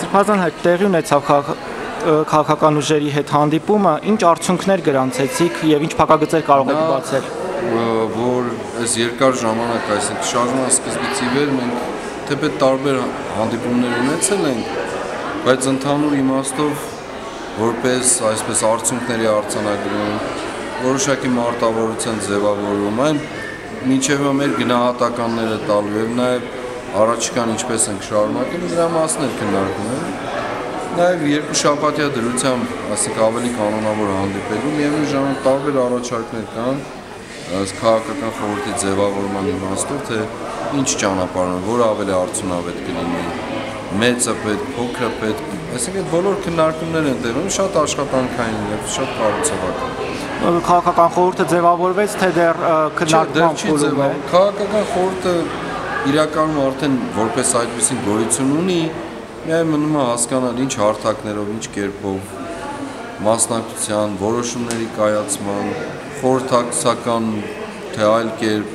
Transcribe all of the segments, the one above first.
Սրբազան հայտ տեղի ունեցավ քաղաքական ուժերի հետ հանդիպումը, ինչ արդյունքներ գրանցեցիք եւ ինչ փակագծեր կարող եք բացել։ Որ այս երկար ժամանակ, այսինքն շարժման սկզբից ի վեր մենք թեպետ տարբեր հանդիպումներ ունեցել ենք, բայց ընդհանուր իմաստով որպես այսպես արդյունքների արձանագրում, որոշակի մարտավարության ձևավորում, այն մինչև մեր գնահատականները տալու եւ նաեւ առաջիկան ինչպես ենք շարունակել, դրա մասն էլ քննարկում ենք։ Նաև երկու շաբաթյա դրությամբ, ասենք ավելի կանոնավոր հանդիպելու, միևնույն ժամանակ տարբեր առաջարկներ կան քաղաքական խորհրդի ձևավորման իմաստով, թե ինչ ճանապարհն, որ ավելի արդյունավետ կլինի, մեծը պետք, փոքրը պետք, այսինքն այդ բոլոր քննարկումներ են տեղում, շատ աշխատանքային եւ շատ կառուցողական։ Քաղաքական խորհուրդը ձևավորվեց, թե դեռ քննարկման փուլում է։ Քաղաքական խորհուրդը իրականում արդեն որպես այդպիսին գոյություն ունի, միայն մնում է հասկանալ ինչ հարթակներով, ինչ կերպով, մասնակցության, որոշումների կայացման, խորհրդակցական թե այլ կերպ։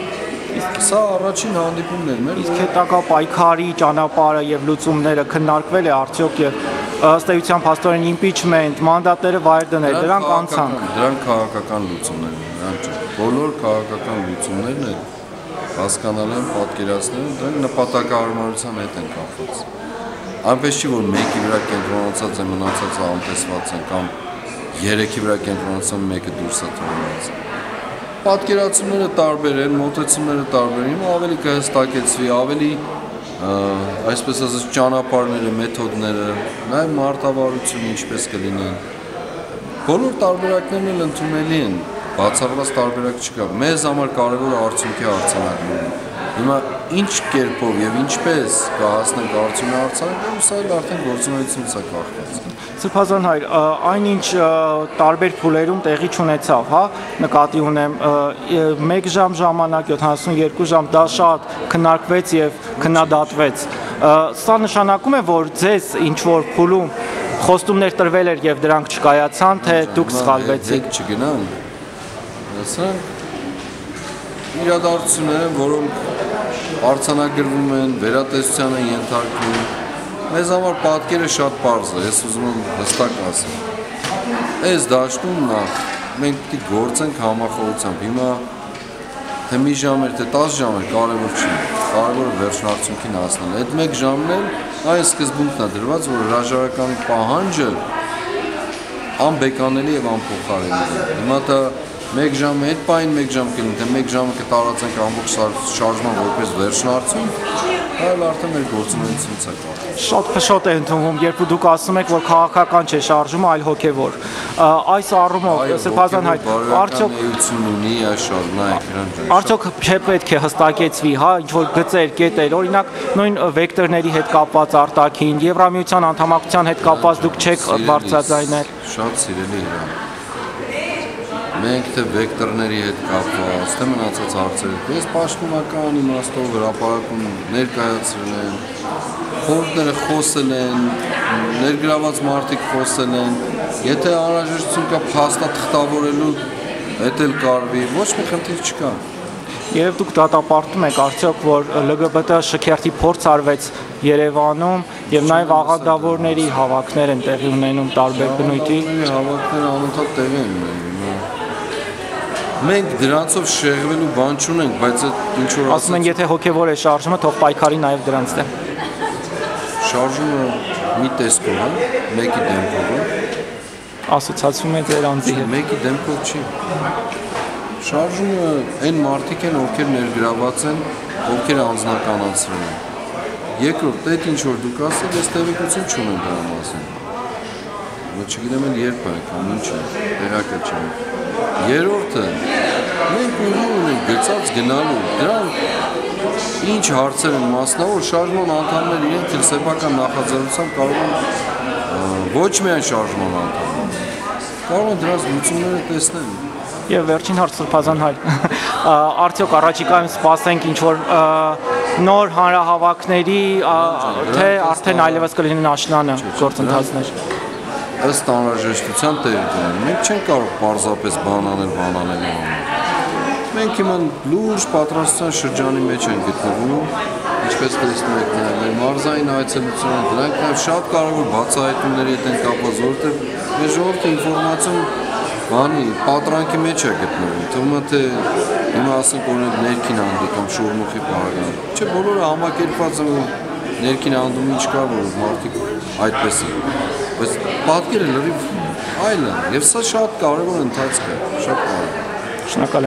Սա առաջին հանդիպումներն են։ Իսկ հետագա պայքարի ճանապարհը եւ լուծումները քննարկվել է արդյոք եւ ըստ էության փաստորեն impeachment, մանդատները վայր դնել, դրանք անցան։ Դրանք քաղաքական լուծումներ են, դրանք չէ։ Բոլոր քաղաքական լուծումներն են հասկանալ են, պատկերացնել են, դրանք նպատակահարմարության հետ են կապված։ Այնպես չի, որ մեկի վրա կենտրոնացած է, մնացածը անտեսված են, կամ երեքի վրա կենտրոնացած մեկը դուրս է թողնված։ Պատկերացումները տարբեր են, մոտեցումները տարբեր են, ավելի կհստակեցվի, ավելի այսպես ասած ճանապարհները, մեթոդները, նաև մարտավարությունը ինչպես կլինի։ Բոլոր տարբերակներն էլ ընդունելի են, բացառված տարբերակ չկա։ Մեզ համար կարևոր արդյունքի արձանագրումն է։ Հիմա ինչ կերպով եւ ինչպես կհասնենք արդյունքի արձանագրումը, սա էլ արդեն գործունեությունից է կախված։ Սրբազան հայր, այնինչ տարբեր փուլերում տեղի չունեցավ, հա, նկատի ունեմ 1 ժամ ժամանակ, 72 ժամ, դա շատ քննարկվեց եւ քննադատվեց։ Սա նշանակում է, որ ձեզ ինչ որ փուլում խոստումներ տրվել էր եւ դրանք չկայացան, թե դուք սխալվեցիք։ Չգնանք։ Սրանք իրադարձություններ են, որոնք արձանագրվում են, վերատեսության են ենթարկվում։ Մեզ համար պատկերը շատ պարզ է, ես ուզում եմ հստակ ասեմ։ Այս դաշտում նախ մենք պետք է գործենք համախոհությամբ։ Հիմա թե մի ժամ էր, թե 10 ժամ էր, կարևոր չի։ Կարևորը վերջնարդյունքին հասնել։ Այդ 1 ժամն էլ այն սկզբունքն է դրված, որ հրաժարական պահանջը անբեկանելի եւ անփոխարինելի է։ Հիմա դա 1 ժամ հետ պայն 1 ժամ կլինի, թե 1 ժամը կտարածենք ամբողջ շարժման որպես վերջնարդյունք, այլ արդեն մեր գործունեությունից է կապված։ Շատ փշոտ է ընդունվում, երբ դուք ասում եք, որ քաղաքական չէ շարժումը, այլ հոգևոր։ Այս առումով Սրբազան հայտ, արդյոք ունի այս շարժումը, արդյոք չպետք է հստակեցվի, հա, ինչ որ գծեր, կետեր, օրինակ նույն վեկտորների հետ կապված արտաքին, Եվրամիության անդամակցության հետ կապված դուք չեք բարձրաձայնել։ Շատ սիրելի է։ Մենք թե վեկտորների հետ կապված, թե մնացած հարցեր, ես պաշտոնական իմաստով հրապարակում ներկայացրել եմ, խորհուրդները խոսել են, ներգրաված մարդիկ խոսել են, եթե անհրաժեշտություն կա փաստաթղթավորելու, դա էլ կարվի, ոչ մի խնդիր չկա։ Երբ դուք դատապարտում եք, արդյոք որ LGBT շքերթի փորձ արվեց Երևանում եւ նաեւ աղանդավորների հավաքներ են տեղի ունենում տարբեր բնույթի հավաքները անընդհատ տեղի են ունենում։ Մենք դրանցով շեղվելու բան չունենք, բայց ինչ որ ասում են, եթե հոգևոր է շարժումը, թող պայքարի նաև դրանց դեմ։ Շարժումը մի տեսքով է, մեկի դեմքով է։ Ասոցացվում է ձեր անձի հետ։ Մեկի դեմքով չի։ Շարժումը այն մարդիկ են, ովքեր ներգրաված են, ովքեր անձնականացրել են։ Երկրորդ, այդ ինչ որ դուք ասել, ես տեղեկություն չունեմ դրա մասին։ Չգիտեմ էլ երբ է, կամ ինչ է, տեղակը չեմ։ Երրորդը, մենք ուղի ունենք գծած գնալու, դրանք ինչ հարցեր են մասնավոր, շարժման անդամներ իրենք էլ սեփական նախաձեռնությամբ կարող են ոչ միայն շարժման անդամներ, կարող են դրանց լուծումները տեսնել։ Եվ վերջին հարց Սրբազան հայր, արդյոք առաջիկայում սպասենք ինչ-որ նոր հանրահավաքների, թե արդեն այլևս կլինեն աշնանը գործընթացներ։ Ըստ անհրաժեշտության տեղի կունենան։ Մենք չենք կարող պարզապես բան անել։ Մենք հիմա լուրջ պատրաստության շրջանի մեջ ենք գտնվում ինչպես տեսնում եք, մեր մարզային այցելությունները, դրանք նաև շատ կարևոր բացահայտումների հետ են կապված, որովհետև մեր ժողովրդը ինֆորմացիոն բանի պատրանքի մեջ է գտնվում։ Թվում է թե հիմա ասենք օրինակ ներքին անդի կամ շուրմուխի պարագան։ Չէ, բոլորը համակերպված են, որ ներքին անդում ինչ կա, որ մարդիկ այդպես են։ Բայց պատկերը լրիվ այլ են, եւ սա շատ կարևոր ընթացք է, շատ կարևոր։ Շնորհակալ